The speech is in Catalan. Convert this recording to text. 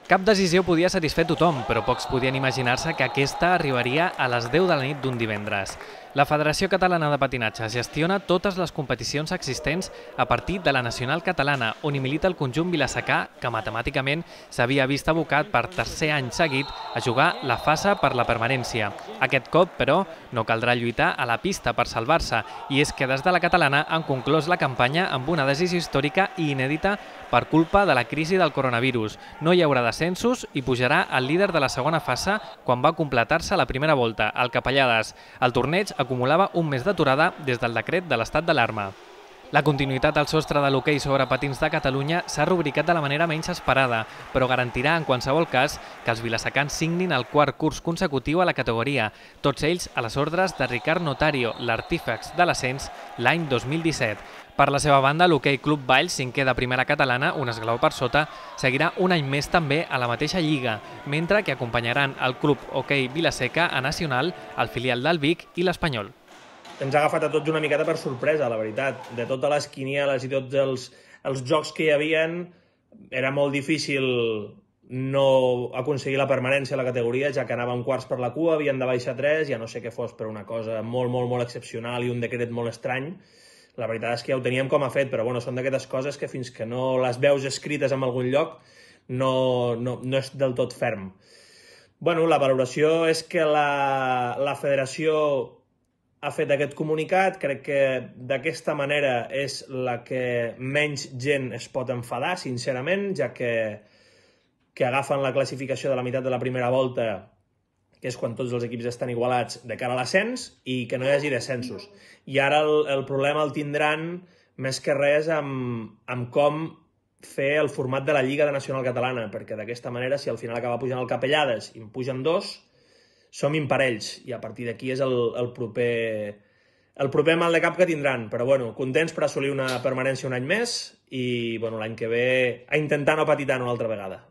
Cap decisió podia satisfer tothom, però pocs podien imaginar-se que aquesta arribaria a les 10 de la nit d'un divendres. La Federació Catalana de Patinatge gestiona totes les competicions existents a partir de la nacional catalana, on hi milita el conjunt vilassacà, que matemàticament s'havia vist abocat per tercer any seguit a jugar la fase per la permanència. Aquest cop, però, no caldrà lluitar a la pista per salvar-se, i és que des de la catalana han conclòs la campanya amb una decisió històrica i inèdita per culpa de la crisi del coronavirus. No hi haurà descensos i pujarà el líder de la segona fase quan va completar-se la primera volta, el Capellades. El torneig acumulava un mes d'aturada des del decret de l'estat d'alarma. La continuïtat al sostre de l'hoquei sobre patins de Catalunya s'ha rubricat de la manera menys esperada, però garantirà en qualsevol cas que els vilassacans signin el quart curs consecutiu a la categoria, tots ells a les ordres de Ricard Notario, l'artífex de l'ascens l'any 2017. Per la seva banda, l'Hoquei Club Valls, cinquè de primera catalana, un esglaó per sota, seguirà un any més també a la mateixa lliga, mentre que acompanyaran el Club Hoquei Vilaseca a Nacional, el filial del Vic i l'Espanyol. Ens ha agafat a tots una miqueta per sorpresa, la veritat. De totes les quinieles i tots els jocs que hi havien, era molt difícil no aconseguir la permanència a la categoria, ja que anàvem quarts per la cua, havien de baixar 3, ja no sé què fos, però una cosa molt excepcional i un decret molt estrany. La veritat és que ja ho teníem com a fet, però bueno, són d'aquestes coses que fins que no les veus escrites en algun lloc no és del tot ferm. Bueno, la valoració és que la federació ha fet aquest comunicat, crec que d'aquesta manera és la que menys gent es pot enfadar, sincerament, ja que agafen la classificació de la meitat de la primera volta, que és quan tots els equips estan igualats de cara a l'ascens, i que no hi hagi descensos. I ara el problema el tindran més que res amb com fer el format de la Lliga de Nacional Catalana, perquè d'aquesta manera, si al final acaba pujant el Capellades i en pugen 2, som imparells, i a partir d'aquí és el proper mal de cap que tindran. Però bueno, contents per assolir una permanència un any més i bueno, l'any que ve a intentar no patir tant una altra vegada.